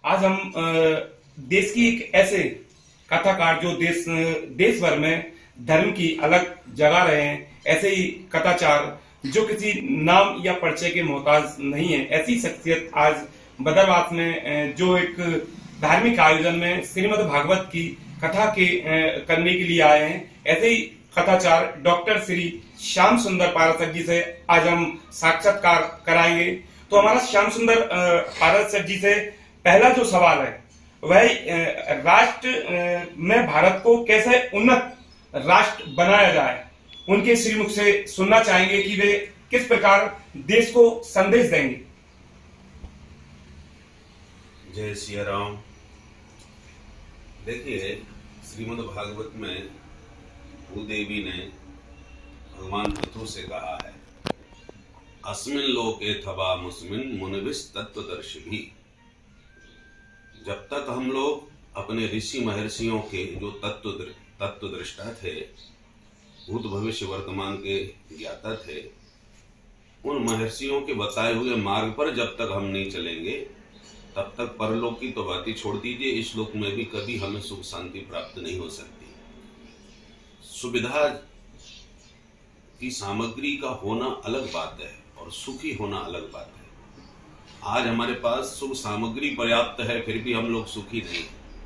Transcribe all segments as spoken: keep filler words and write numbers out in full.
आज हम देश की एक ऐसे कथाकार जो देश देश भर में धर्म की अलग जगा रहे हैं, ऐसे ही कथाचार जो किसी नाम या परिचय के मोहताज नहीं है, ऐसी शख्सियत आज बदरवास में जो एक धार्मिक आयोजन में श्रीमद् भागवत की कथा के करने के लिए आए हैं। ऐसे ही कथाचार डॉक्टर श्री श्याम सुंदर पारसक जी से आज हम साक्षात्कार कराएंगे। तो हमारा श्याम सुंदर पारसक जी से पहला जो सवाल है वह राष्ट्र में भारत को कैसे उन्नत राष्ट्र बनाया जाए, उनके श्रीमुख से सुनना चाहेंगे कि वे किस प्रकार देश को संदेश देंगे। जय सिया राम। देखिए, श्रीमद् भागवत में भूदेवी ने भगवान पृथु से कहा है, अस्मिन लोके थबा मुस्मिन मुनिविस तत्वदर्शी भी। जब तक हम लोग अपने ऋषि महर्षियों के जो तत्व तत्वदृष्टा थे, भूत भविष्य वर्तमान के ज्ञाता थे, उन महर्षियों के बताए हुए मार्ग पर जब तक हम नहीं चलेंगे तब तक परलोक की तो बात ही छोड़ दीजिए, इस लोक में भी कभी हमें सुख शांति प्राप्त नहीं हो सकती। सुविधा की सामग्री का होना अलग बात है और सुखी होना अलग बात है। आज हमारे पास सुख सामग्री पर्याप्त है, फिर भी हम लोग सुखी नहीं,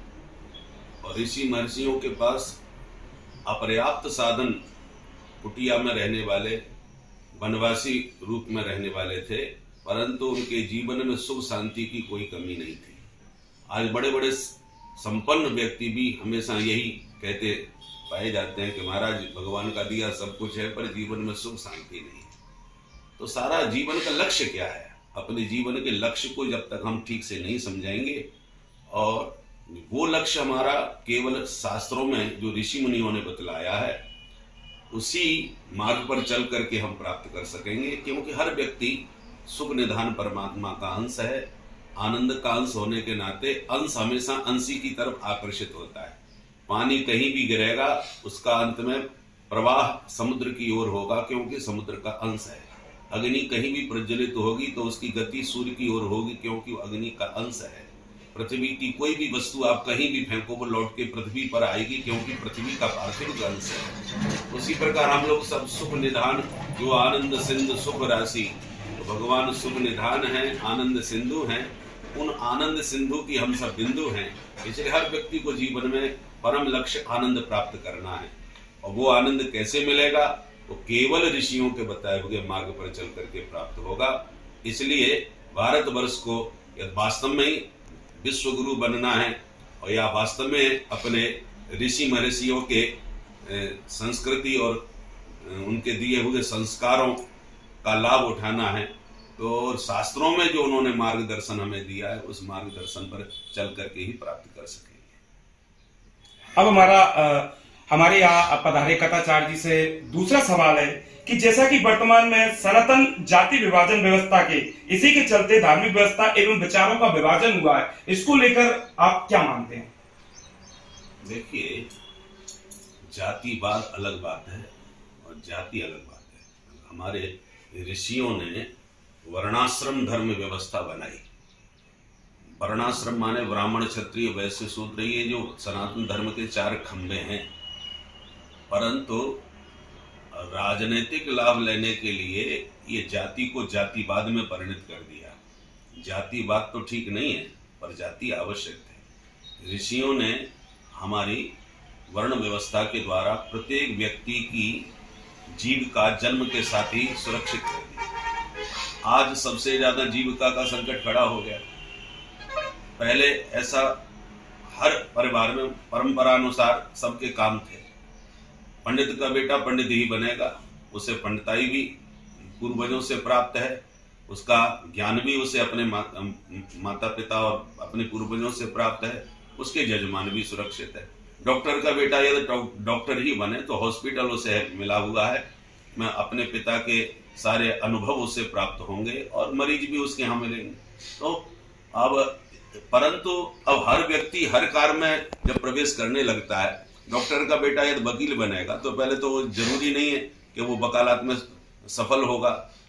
और ऋषि महर्षियों के पास अपर्याप्त साधन, कुटिया में रहने वाले, वनवासी रूप में रहने वाले थे, परंतु उनके जीवन में सुख शांति की कोई कमी नहीं थी। आज बड़े बड़े संपन्न व्यक्ति भी हमेशा यही कहते पाए जाते हैं कि महाराज भगवान का दिया सब कुछ है पर जीवन में सुख शांति नहीं। तो सारा जीवन का लक्ष्य क्या है? अपने जीवन के लक्ष्य को जब तक हम ठीक से नहीं समझाएंगे, और वो लक्ष्य हमारा केवल शास्त्रों में जो ऋषि मुनियों ने बतलाया है उसी मार्ग पर चल करके हम प्राप्त कर सकेंगे। क्योंकि हर व्यक्ति सुख निधान परमात्मा का अंश है। आनंद का अंश होने के नाते अंश हमेशा अंशी की तरफ आकर्षित होता है। पानी कहीं भी गिरेगा उसका अंत में प्रवाह समुद्र की ओर होगा, क्योंकि समुद्र का अंश है। अग्नि कहीं भी प्रज्वलित होगी तो उसकी गति सूर्य की ओर होगी, क्योंकि वो अग्नि का अंश है। पृथ्वी की कोई भी वस्तु आप कहीं भी फेंको वो लौट के पृथ्वी पर आएगी, क्योंकि पृथ्वी का पार्थिव अंश है। उसी प्रकार हम लोग सब सुख निधान, जो आनंद सिंधु सुख राशि, तो भगवान सुख निधान है, आनंद सिंधु हैं। उन आनंद सिंधु की हम सब बिंदु हैं। इसलिए हर व्यक्ति को जीवन में परम लक्ष्य आनंद प्राप्त करना है। और वो आनंद कैसे मिलेगा? वो केवल ऋषियों के बताए हुए मार्ग पर चल करके प्राप्त होगा। इसलिए भारतवर्ष को यदि वास्तव में ही विश्व गुरु बनना है, और या वास्तव में अपने ऋषि महर्षियों के संस्कृति और उनके दिए हुए संस्कारों का लाभ उठाना है, तो शास्त्रों में जो उन्होंने मार्गदर्शन हमें दिया है उस मार्गदर्शन पर चल करके ही प्राप्त कर सकेंगे। अब हमारा आ, हमारे यहाँ पधारे कथाचार्य जी से दूसरा सवाल है कि जैसा कि वर्तमान में सनातन जाति विभाजन व्यवस्था के इसी के चलते धार्मिक व्यवस्था एवं विचारों का विभाजन हुआ है, इसको लेकर आप क्या मानते हैं? देखिए, जातिवाद अलग बात है और जाति अलग बात है। हमारे ऋषियों ने वर्णाश्रम धर्म व्यवस्था बनाई। वर्णाश्रम माने ब्राह्मण, क्षत्रिय, वैश्य, शूद्र, ये जो सनातन धर्म के चार खंभे हैं। परंतु राजनीतिक लाभ लेने के लिए ये जाति को जातिवाद में परिणत कर दिया। जातिवाद तो ठीक नहीं है, पर जाति आवश्यक है। ऋषियों ने हमारी वर्ण व्यवस्था के द्वारा प्रत्येक व्यक्ति की जीविका जन्म के साथ ही सुरक्षित कर दी। आज सबसे ज्यादा जीविका का संकट खड़ा हो गया। पहले ऐसा हर परिवार में परंपरानुसार सबके काम थे। पंडित का बेटा पंडित ही बनेगा, उसे पंडिताई भी पूर्वजों से प्राप्त है, उसका ज्ञान भी उसे अपने मा, माता पिता और अपने पूर्वजों से प्राप्त है, उसके जजमान भी सुरक्षित है। डॉक्टर का बेटा यदि डॉक्टर ही बने तो हॉस्पिटल उसे मिला हुआ है, मैं अपने पिता के सारे अनुभव उससे प्राप्त होंगे और मरीज भी उसके यहाँ मिलेंगे। तो अब परंतु अब हर व्यक्ति हर कार्य में जब प्रवेश करने लगता है, डॉक्टर का बेटा यदि वकील बनेगा तो पहले तो जरूरी नहीं है कि वो वकालत में सफल होगा।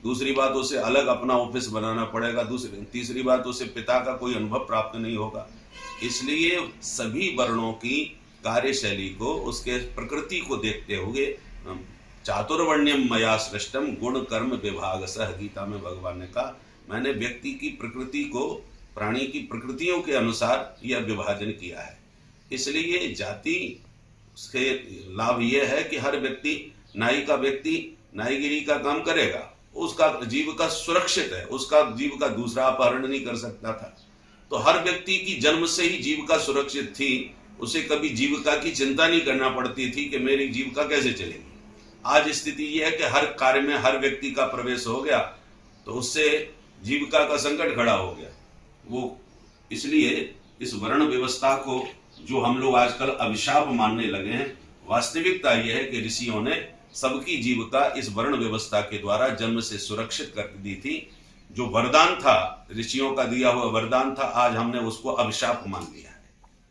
दूसरी बात उसे अलग अपना ऑफिस बनाना पड़ेगा, दूसरी तीसरी बात उसे पिता का कोई अनुभव प्राप्त नहीं होगा। इसलिए सभी वर्णों की कार्यशैली को, उसके प्रकृति को देखते हुए चातुर्वर्ण्यम मया सृष्टम गुण कर्म विभाग सह, गीता में भगवान ने कहा मैंने व्यक्ति की प्रकृति को प्राणी की प्रकृतियों के अनुसार यह विभाजन किया है। इसलिए जाति उसके लाभ यह है कि हर व्यक्ति, नाई का व्यक्ति नाईगिरी का काम करेगा, उसका जीविका सुरक्षित है, उसका जीविका दूसरा अपहरण नहीं कर सकता था। तो हर व्यक्ति की जन्म से ही जीविका सुरक्षित थी, उसे कभी जीविका की चिंता नहीं करना पड़ती थी कि मेरी जीविका कैसे चलेगी। आज स्थिति यह है कि हर कार्य में हर व्यक्ति का प्रवेश हो गया तो उससे जीविका का संकट खड़ा हो गया। वो इसलिए इस वर्ण व्यवस्था को जो हम लोग आजकल अभिशाप मानने लगे हैं, वास्तविकता यह है कि ऋषियों ने सबकी जीविका इस वर्ण व्यवस्था के द्वारा जन्म से सुरक्षित कर दी थी। जो वरदान था, ऋषियों का दिया हुआ वरदान था, आज हमने उसको अभिशाप मान लिया है।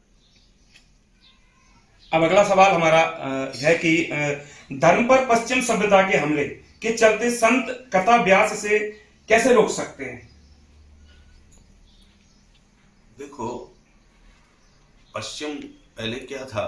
अब अगला सवाल हमारा है कि धर्म पर पश्चिम सभ्यता के हमले के चलते संत कथा व्यास से कैसे रोक सकते हैं? देखो, पश्चिम पहले क्या था,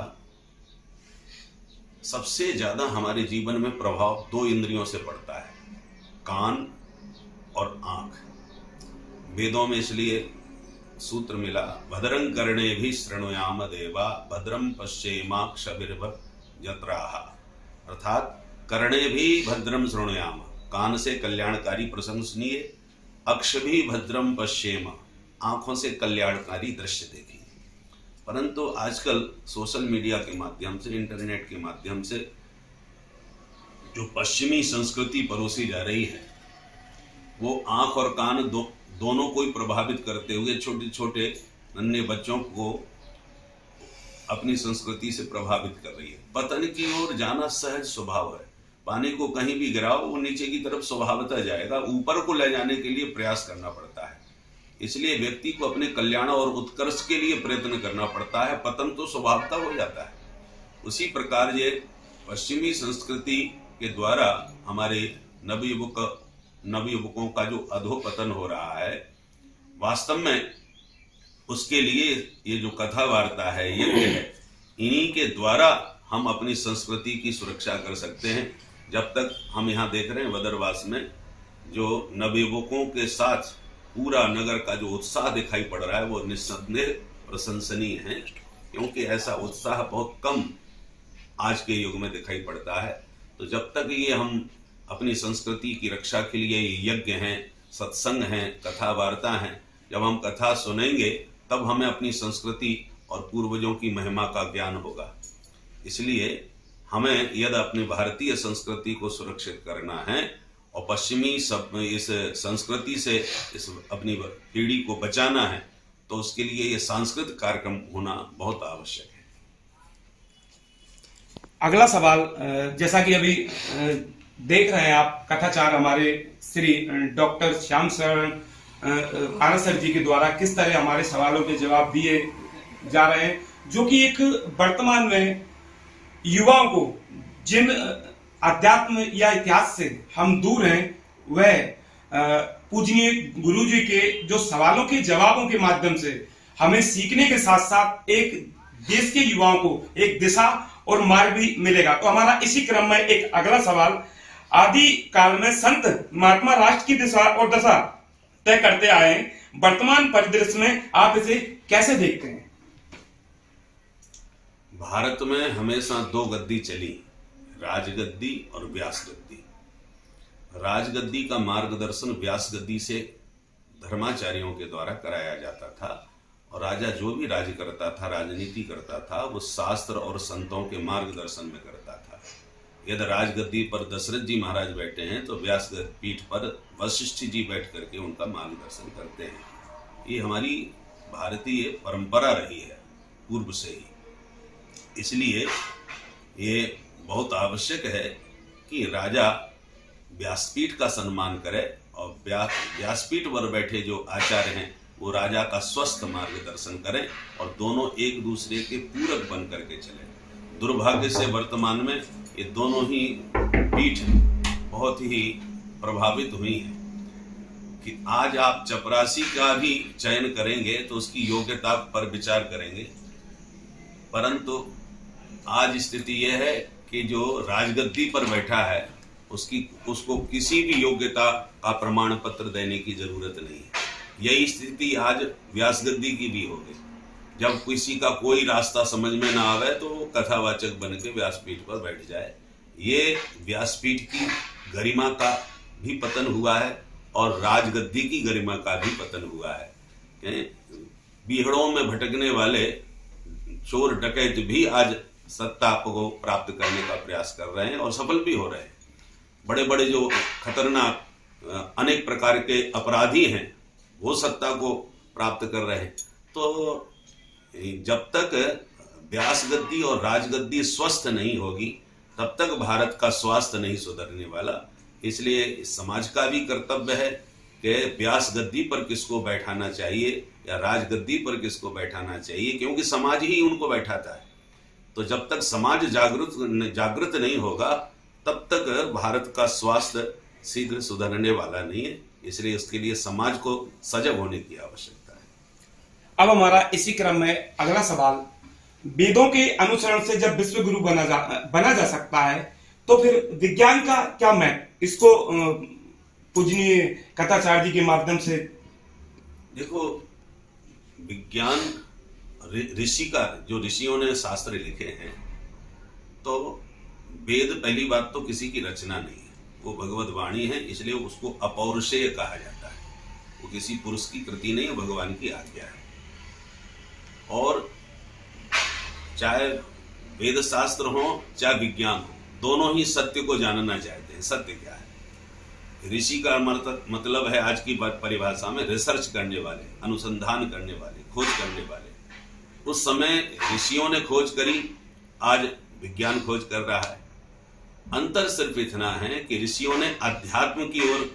सबसे ज्यादा हमारे जीवन में प्रभाव दो इंद्रियों से पड़ता है, कान और आंख। वेदों में इसलिए सूत्र मिला, भद्रं कर्णे भी शृणुयाम देवा भद्रम पश्येमाक्षभिर्भर जत्राहा, अर्थात कर्णे भी भद्रम शृणुयाम, कान से कल्याणकारी प्रसंग सुनिए, अक्ष भी भद्रम पश्येम, आंखों से कल्याणकारी दृश्य देखिए। परंतु आजकल सोशल मीडिया के माध्यम से, इंटरनेट के माध्यम से जो पश्चिमी संस्कृति परोसी जा रही है, वो आंख और कान दो, दोनों को ही प्रभावित करते हुए छोटे छोटे नन्हे बच्चों को अपनी संस्कृति से प्रभावित कर रही है। पतन की ओर जाना सहज स्वभाव है, पानी को कहीं भी गिराओ वो नीचे की तरफ स्वभावतः जाएगा, ऊपर को ले जाने के लिए प्रयास करना पड़ता है। इसलिए व्यक्ति को अपने कल्याण और उत्कर्ष के लिए प्रयत्न करना पड़ता है, पतन तो स्वभावतः हो जाता है। उसी प्रकार ये पश्चिमी संस्कृति के द्वारा हमारे नवयुवक नवयुवकों का जो अधोपतन हो रहा है, वास्तव में उसके लिए ये जो कथा वार्ता है, यज्ञ है, इन्हीं के द्वारा हम अपनी संस्कृति की सुरक्षा कर सकते हैं। जब तक हम यहाँ देख रहे हैं बदरवास में जो नवयुवकों के साथ पूरा नगर का जो उत्साह दिखाई पड़ रहा है, वो निस्संदेह प्रशंसनीय है, क्योंकि ऐसा उत्साह बहुत कम आज के युग में दिखाई पड़ता है। तो जब तक ये हम अपनी संस्कृति की रक्षा के लिए यज्ञ हैं, सत्संग हैं, कथा वार्ता हैं, जब हम कथा सुनेंगे तब हमें अपनी संस्कृति और पूर्वजों की महिमा का ज्ञान होगा। इसलिए हमें यदि अपनी भारतीय संस्कृति को सुरक्षित करना है और पश्चिमी सब इस संस्कृति से इस अपनी पीढ़ी को बचाना है, तो उसके लिए ये सांस्कृतिक कार्यक्रम होना बहुत आवश्यक है। अगला सवाल, जैसा कि अभी देख रहे हैं आप, कथाचार हमारे श्री डॉक्टर श्याम शरण पारस सर जी के द्वारा किस तरह हमारे सवालों के जवाब दिए जा रहे हैं, जो कि एक वर्तमान में युवाओं को जिन अध्यात्म या इतिहास से हम दूर हैं, वह पूजनीय गुरु जी के जो सवालों के जवाबों के माध्यम से हमें सीखने के साथ साथ एक देश के युवाओं को एक दिशा और मार्ग भी मिलेगा। तो हमारा इसी क्रम में एक अगला सवाल, आदि काल में संत महात्मा राष्ट्र की दिशा और दशा तय करते आए, वर्तमान परिदृश्य में आप इसे कैसे देखते हैं? भारत में हमेशा दो गद्दी चली, राजगद्दी और व्यास गद्दी। राजगद्दी का मार्गदर्शन व्यास गद्दी से धर्माचार्यों के द्वारा कराया जाता था, और राजा जो भी राज्य करता था, राजनीति करता था, वो शास्त्र और संतों के मार्गदर्शन में करता था। यदि राजगद्दी पर दशरथ जी महाराज बैठे हैं तो व्यास पीठ पर वशिष्ठ जी बैठ करके उनका मार्गदर्शन करते हैं। ये हमारी भारतीय परंपरा रही है पूर्व से ही। इसलिए ये बहुत आवश्यक है कि राजा व्यासपीठ का सम्मान करे, और व्यास व्यासपीठ पर बैठे जो आचार्य हैं वो राजा का स्वस्थ मार्गदर्शन करें, और दोनों एक दूसरे के पूरक बन करके चले। दुर्भाग्य से वर्तमान में ये दोनों ही पीठ बहुत ही प्रभावित हुई हैं कि आज आप चपरासी का भी चयन करेंगे तो उसकी योग्यता पर विचार करेंगे, परंतु आज स्थिति यह है कि जो राजगद्दी पर बैठा है उसकी उसको किसी भी योग्यता का प्रमाण पत्र देने की जरूरत नहीं है। यही स्थिति आज व्यासगद्दी की भी हो गई। जब किसी का कोई रास्ता समझ में ना आवे तो वो कथावाचक बन के व्यासपीठ पर बैठ जाए। ये व्यासपीठ की गरिमा का भी पतन हुआ है और राजगद्दी की गरिमा का भी पतन हुआ है। बीहड़ों में भटकने वाले चोर डकैत भी आज सत्ता को प्राप्त करने का प्रयास कर रहे हैं और सफल भी हो रहे हैं। बड़े बड़े जो खतरनाक अनेक प्रकार के अपराधी हैं वो सत्ता को प्राप्त कर रहे हैं। तो जब तक व्यासगद्दी और राजगद्दी स्वस्थ नहीं होगी तब तक भारत का स्वास्थ्य नहीं सुधरने वाला। इसलिए इस समाज का भी कर्तव्य है कि व्यासगद्दी पर किसको बैठाना चाहिए या राजगद्दी पर किसको बैठाना चाहिए, क्योंकि समाज ही उनको बैठाता है। तो जब तक समाज जागृत जागृत नहीं होगा तब तक भारत का स्वास्थ्य शीघ्र सुधरने वाला नहीं है। इसलिए उसके लिए समाज को सजग होने की आवश्यकता है। अब हमारा इसी क्रम में अगला सवाल, वेदों के अनुसरण से जब विश्व गुरु बना जा बना जा सकता है तो फिर विज्ञान का क्या महत्व, इसको पूजनीय कथाचार्य जी के माध्यम से। देखो, विज्ञान ऋषि का, जो ऋषियों ने शास्त्र लिखे हैं, तो वेद पहली बात तो किसी की रचना नहीं है, वो भगवत वाणी है, इसलिए उसको अपौरुषेय कहा जाता है। वो किसी पुरुष की कृति नहीं है, भगवान की आज्ञा है। और चाहे वेद शास्त्र हो चाहे विज्ञान हो, दोनों ही सत्य को जानना चाहते हैं। सत्य क्या है? ऋषि का मतलब है आज की परिभाषा में रिसर्च करने वाले, अनुसंधान करने वाले, खोज करने वाले। उस समय ऋषियों ने खोज करी, आज विज्ञान खोज कर रहा है। अंतर सिर्फ इतना है कि ऋषियों ने अध्यात्म की ओर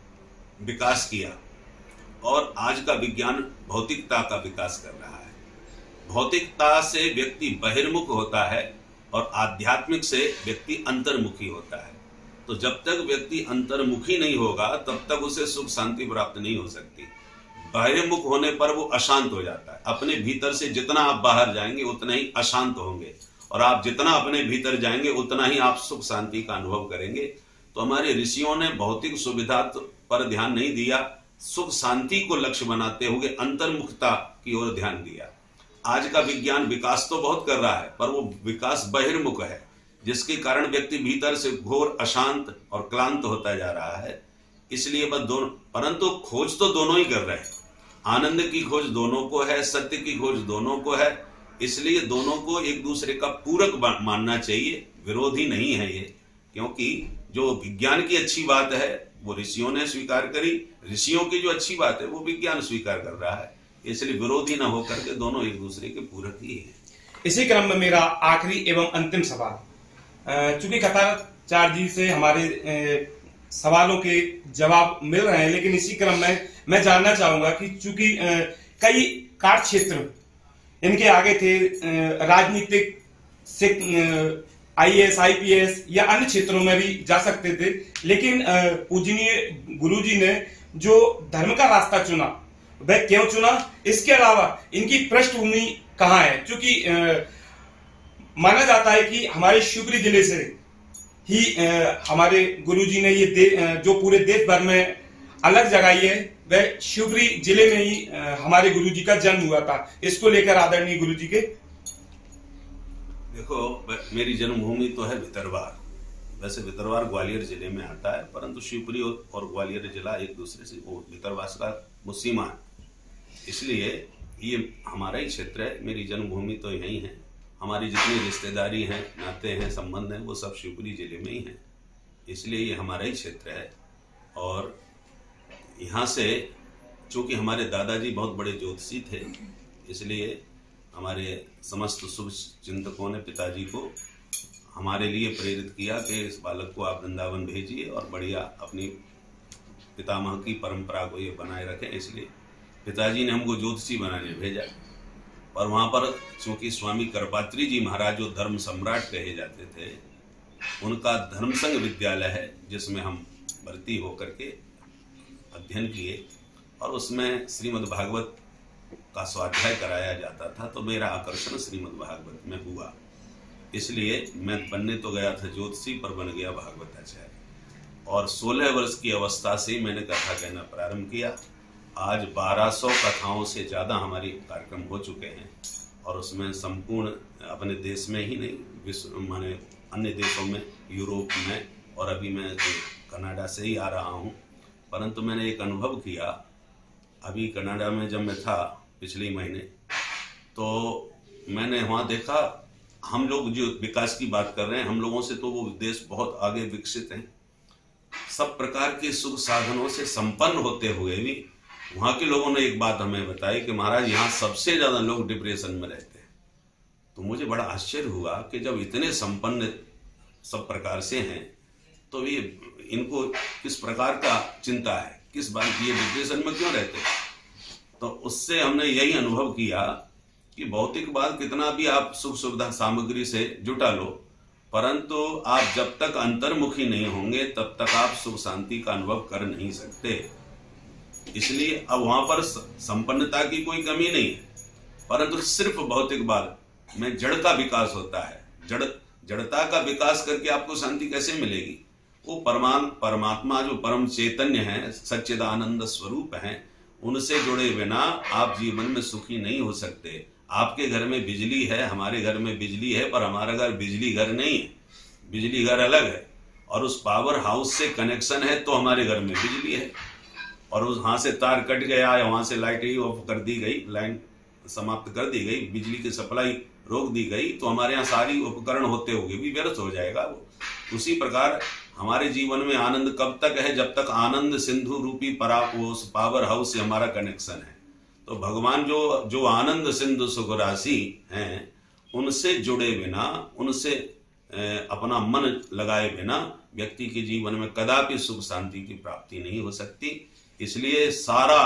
विकास किया और आज का विज्ञान भौतिकता का विकास कर रहा है। भौतिकता से व्यक्ति बहिर्मुख होता है और आध्यात्मिक से व्यक्ति अंतर्मुखी होता है। तो जब तक व्यक्ति अंतर्मुखी नहीं होगा तब तक उसे सुख शांति प्राप्त नहीं हो सकती। बहिर्मुख होने पर वो अशांत हो जाता है। अपने भीतर से जितना आप बाहर जाएंगे उतना ही अशांत होंगे, और आप जितना अपने भीतर जाएंगे उतना ही आप सुख शांति का अनुभव करेंगे। तो हमारे ऋषियों ने भौतिक सुविधा पर ध्यान नहीं दिया, सुख शांति को लक्ष्य बनाते हुए अंतर्मुखता की ओर ध्यान दिया। आज का विज्ञान विकास तो बहुत कर रहा है, पर वो विकास बहिर्मुख है, जिसके कारण व्यक्ति भीतर से घोर अशांत और क्लांत होता जा रहा है। इसलिए बस दोनों, परंतु खोज तो दोनों ही कर रहे हैं। आनंद की खोज दोनों को है, सत्य की खोज दोनों को है। इसलिए दोनों को एक दूसरे का पूरक मानना चाहिए, विरोधी नहीं है ये। क्योंकि जो विज्ञान की अच्छी बात है वो ऋषियों ने स्वीकार करी, ऋषियों की जो अच्छी बात है वो विज्ञान स्वीकार कर रहा है। इसलिए विरोधी ना होकर के दोनों एक दूसरे के पूरक ही है। इसी क्रम में मेरा आखिरी एवं अंतिम सवाल, चूंकि कथाचार्य जी से हमारे सवालों के जवाब मिल रहे हैं, लेकिन इसी क्रम में मैं जानना चाहूंगा कि चूंकि कई कार्य क्षेत्र इनके आगे थे, राजनीतिक से आईएएस, आईपीएस या अन्य क्षेत्रों में भी जा सकते थे, लेकिन पूजनीय गुरुजी ने जो धर्म का रास्ता चुना वह क्यों चुना? इसके अलावा इनकी पृष्ठभूमि कहाँ है? क्योंकि माना जाता है कि हमारे शिवपुरी जिले से ही आ, हमारे गुरुजी ने ये दे, जो पूरे देश भर में अलग जगाई है, वह शिवपुरी जिले में ही आ, हमारे गुरुजी का जन्म हुआ था। इसको लेकर आदरणीय गुरुजी के। देखो, मेरी जन्मभूमि तो है भितरवार। वैसे भितरवार ग्वालियर जिले में आता है, परंतु शिवपुरी और ग्वालियर जिला एक दूसरे से, वो भितरवार का वो सीमा है, इसलिए ये हमारा ही क्षेत्र है। मेरी जन्मभूमि तो यही है। हमारी जितनी रिश्तेदारी हैं, नाते हैं, संबंध हैं, वो सब शिवपुरी जिले में ही हैं। इसलिए ये हमारा ही क्षेत्र है। और यहाँ से चूंकि हमारे दादाजी बहुत बड़े ज्योतिषी थे, इसलिए हमारे समस्त शुभ चिंतकों ने पिताजी को हमारे लिए प्रेरित किया कि इस बालक को आप वृंदावन भेजिए और बढ़िया अपनी पितामह की परंपरा को ये बनाए रखें। इसलिए पिताजी ने हमको ज्योतिषी बनाने भेजा। और वहाँ पर चूंकि स्वामी करपात्री जी महाराज जो धर्म सम्राट कहे जाते थे, उनका धर्म संघ विद्यालय है जिसमें हम भर्ती होकर के अध्ययन किए और उसमें श्रीमद् भागवत का स्वाध्याय कराया जाता था, तो मेरा आकर्षण श्रीमद् भागवत में हुआ। इसलिए मैं बनने तो गया था ज्योतिषी, पर बन गया भागवताचार्य। और सोलह वर्ष की अवस्था से ही मैंने कथा कहना प्रारंभ किया। आज बारह सौ कथाओं से ज़्यादा हमारी कार्यक्रम हो चुके हैं और उसमें संपूर्ण अपने देश में ही नहीं, विश्व माने अन्य देशों में, यूरोप में, और अभी मैं कनाडा से ही आ रहा हूँ। परंतु मैंने एक अनुभव किया, अभी कनाडा में जब मैं था पिछले महीने, तो मैंने वहाँ देखा, हम लोग जो विकास की बात कर रहे हैं, हम लोगों से तो वो देश बहुत आगे विकसित हैं, सब प्रकार के सुख साधनों से संपन्न होते हुए भी वहाँ के लोगों ने एक बात हमें बताई कि महाराज यहाँ सबसे ज़्यादा लोग डिप्रेशन में रहते हैं। तो मुझे बड़ा आश्चर्य हुआ कि जब इतने संपन्न सब प्रकार से हैं, तो ये इनको किस प्रकार का चिंता है, किस बात की ये डिप्रेशन में क्यों रहते हैं। तो उससे हमने यही अनुभव किया कि भौतिकवाद कितना भी आप सुख सुविधा सामग्री से जुटा लो, परंतु आप जब तक अंतर्मुखी नहीं होंगे तब तक आप सुख शांति का अनुभव कर नहीं सकते। इसलिए अब वहां पर संपन्नता की कोई कमी नहीं है, परंतु सिर्फ भौतिकवाद में जड़ का विकास होता है। जड़ जड़ता का विकास करके आपको शांति कैसे मिलेगी। वो परमान परमात्मा जो परम चैतन्य है, सच्चिदानंद स्वरूप है, उनसे जुड़े बिना आप जीवन में सुखी नहीं हो सकते। आपके घर में बिजली है, हमारे घर में बिजली है, पर हमारा घर बिजली घर नहीं है, बिजली घर अलग है। और उस पावर हाउस से कनेक्शन है तो हमारे घर में बिजली है, और उस वहां से तार कट गया या वहां से लाइट ही ऑफ कर दी गई, लाइन समाप्त कर दी गई, बिजली की सप्लाई रोक दी गई, तो हमारे यहाँ सारी उपकरण होते हुए भी व्यर्थ हो जाएगा वो। उसी प्रकार हमारे जीवन में आनंद कब तक है, जब तक आनंद सिंधु रूपी परा उस पावर हाउस से हमारा कनेक्शन है। तो भगवान जो जो आनंद सिंधु सुख राशि हैं, उनसे जुड़े बिना, उनसे अपना मन लगाए बिना व्यक्ति के जीवन में कदापि सुख शांति की प्राप्ति नहीं हो सकती। इसलिए सारा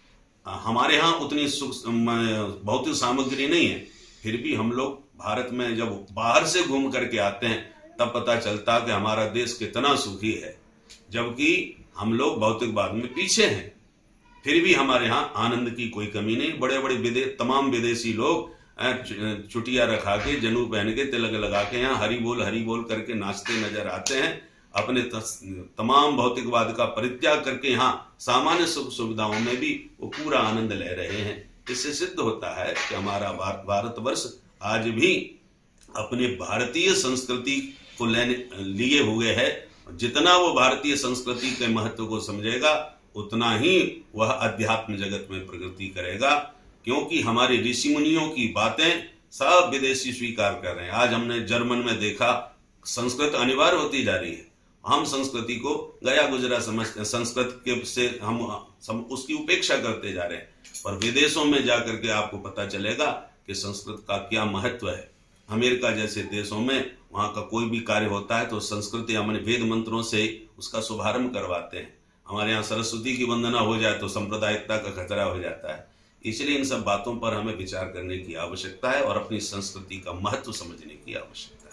हमारे यहाँ उतनी सुख भौतिक सामग्री नहीं है, फिर भी हम लोग भारत में जब बाहर से घूम करके आते हैं तब पता चलता कि हमारा देश कितना सुखी है, जबकि हम लोग भौतिकवाद में पीछे हैं। फिर भी हमारे यहाँ आनंद की कोई कमी नहीं। बड़े बड़े विदे तमाम विदेशी लोग चुटिया रखा के, जनेऊ पहन के, तिलक लगा के यहाँ हरि बोल हरि बोल करके नाचते नजर आते हैं। अपने तमाम भौतिकवाद का परित्याग करके यहाँ सामान्य सुख सुविधाओं में भी वो पूरा आनंद ले रहे हैं। इससे सिद्ध होता है कि हमारा भारतवर्ष आज भी अपने भारतीय संस्कृति को लेने लिए हुए है। जितना वो भारतीय संस्कृति के महत्व को समझेगा उतना ही वह अध्यात्म जगत में प्रगति करेगा, क्योंकि हमारे ऋषि मुनियों की बातें सब विदेशी स्वीकार कर रहे हैं। आज हमने जर्मन में देखा संस्कृत अनिवार्य होती जा रही है। हम संस्कृति को गया गुजरा समझते हैं, संस्कृत के से हम सम, उसकी उपेक्षा करते जा रहे हैं। पर विदेशों में जाकर के आपको पता चलेगा कि संस्कृत का क्या महत्व है। अमेरिका जैसे देशों में वहाँ का कोई भी कार्य होता है तो संस्कृत या मैंने वेद मंत्रों से उसका शुभारंभ करवाते हैं। हमारे यहाँ सरस्वती की वंदना हो जाए तो सांप्रदायिकता का खतरा हो जाता है। इसलिए इन सब बातों पर हमें विचार करने की आवश्यकता है और अपनी संस्कृति का महत्व समझने की आवश्यकता है।